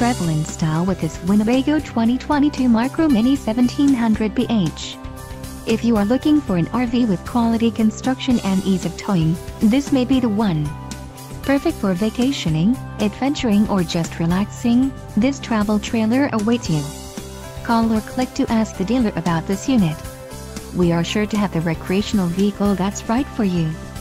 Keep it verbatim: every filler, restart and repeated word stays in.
travel in style with this Winnebago twenty twenty-two Micro Mini seventeen hundred B H. If you are looking for an R V with quality construction and ease of towing, this may be the one. Perfect for vacationing, adventuring or just relaxing, this travel trailer awaits you. Call or click to ask the dealer about this unit. We are sure to have the recreational vehicle that's right for you.